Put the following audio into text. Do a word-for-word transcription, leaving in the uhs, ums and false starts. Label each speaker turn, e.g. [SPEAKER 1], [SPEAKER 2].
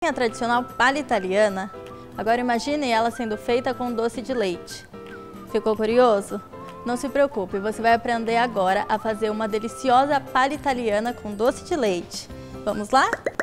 [SPEAKER 1] A tradicional palha italiana, agora imagine ela sendo feita com doce de leite. Ficou curioso? Não se preocupe, você vai aprender agora a fazer uma deliciosa palha italiana com doce de leite. Vamos lá?